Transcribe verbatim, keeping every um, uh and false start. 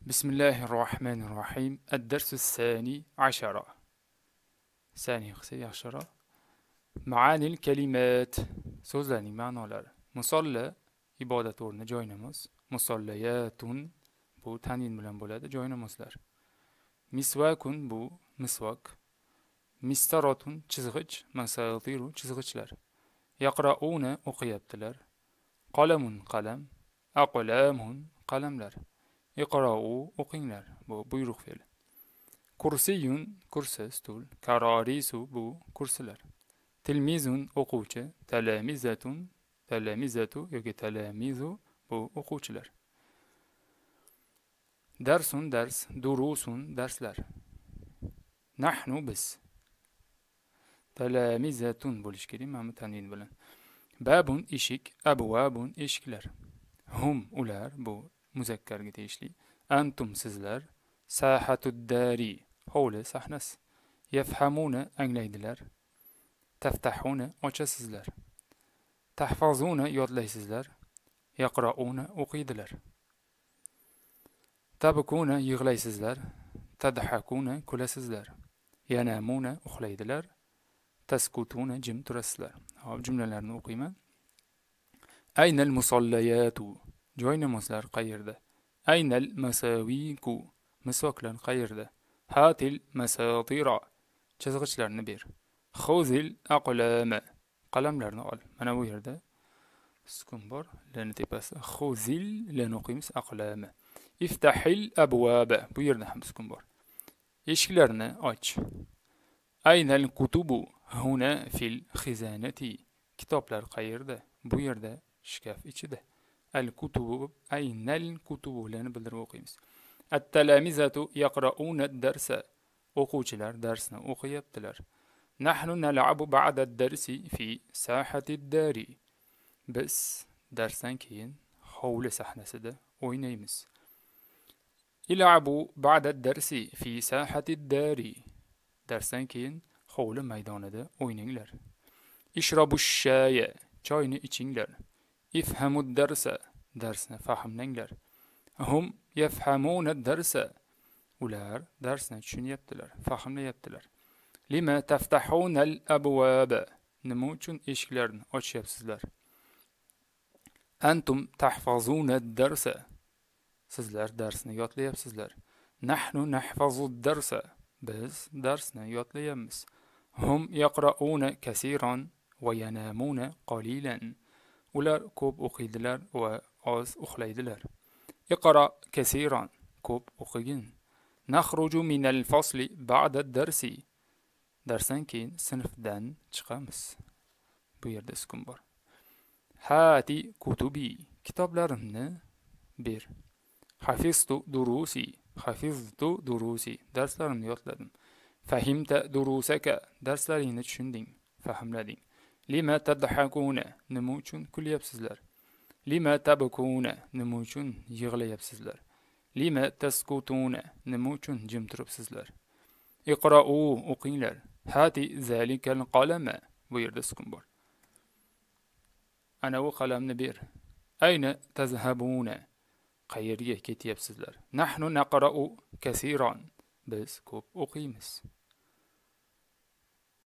بسم الله الرحمن الرحيم. الدرس الثاني عشر ثاني عشرة معاني الكلمات so'zlarning ma'nolari. Musolla ibodat o'rni joy namoz. Musollayatun bu tanvin bilan bo'ladi, joy namozlar. Miswakun bu misvak. Mistaratun chizg'ich, masatiru chizg'ichlar. Yaqrauna o'qiyaptilar. Qalamun qalam. Aqlamun qalamlar. Iqra'u o'qinglar, bu buyruq fe'li. Kursiyun kursi, stul. Kararisu bu kursilar. Tilmizun o'quvchi. Talamizatun talamizatu yoki talamizu bu o'quvchilar. Darsun dars. Durusun darslar. Nahnu biz. Talamizatun bo'lish kerak mana tanvin bilan. Babun eshik. Abwabun eshiklar. Hum ular bu muzakkarga tegishli. Antum sizlar. Sahatud dari hovli sahnasi. Yafhamuna anglaydilar. Taftahuna ochasizlar. Tahfazuna yodlaysizlar. Yaqrauna o'qiydilar. Tabkuna yig'laysizlar. Tadhakuna kulasizlar. Yanamuna uxlaydilar. Taskutuna jim turasizlar. Hop, jumlalarni o'qiyman. Aynal musollayatu joy namozlar qayerda? Aynal masawiku misvoklar qayerda? Hatil masatira chizg'ichlarni ber. Khuzil aqlama qalamlarni ol. Mana bu yerda sukun bor, lani tepasida. Khuzil lani o'qiymiz, aqlama. Iftahil abwaba bu yerda ham sukun bor. Eshiklarni och. Aynal kutubu huna fil khizanati kitoblar qayerda? Bu yerda shkaf ichida. Al-kutubu aynal kutubu lani bildirib o'qiymiz. At-talamizatu yaqra'una ad-darsa o'quvchilar darsni o'qiyaptilar. Nahnu nal'abu ba'da ad-darsi fi sahati ad-dari biz darsdan keyin hovli sahnasida o'ynaymiz. Il'abu ba'da ad-darsi fi sahati ad-dari darsdan keyin hovli maydonida o'ynanglar. Ishrabu ash-shaya choyni ichinglar. Ifhamu ad-darsa darsni fahmlanglar. Hum yafhamuna ad-darsa ular darsni tushunyaptilar, fahmlayaptilar. Lima taftahuna al-abwaba nima uchun eshiklarni ochyapsizlar? Antum tahfazuna ad-darsa sizlar darsni yodlayapsizlar. Nahnu nahfazu ad-darsa biz darsni yodlayapmiz. Hum yaqra'una kaseeran va yanamuna qalilan ular ko'p o'qiydilar va oz uxlaydilar. Iqra kaseeran ko'p o'qigin. Nakhruju minal fasli ba'da ad-darsi darsdan keyin sinfdan chiqamiz. Bu yerda sukun bor. Hati kutubi kitoblarimni ber. Hafiztu durusi hafiztu durusi darslarimni yodladim. Fahimta durusaka darslaringni tushunding, fahmlading. Lima tadhakuna nima uchun kulyapsizlar? Lima tabkuna nima uchun yig'layapsizlar? Lima taskutuna nima uchun jim turibsizlar? Iqra'u o'qinglar. Hati zalikal qalama bu yerda sukun bor. Ana bu qalamni ber. Ayna tazhabuna qayerga ketyapsizlar? Nahnu naqra'u kaseeran biz ko'p o'qiymiz.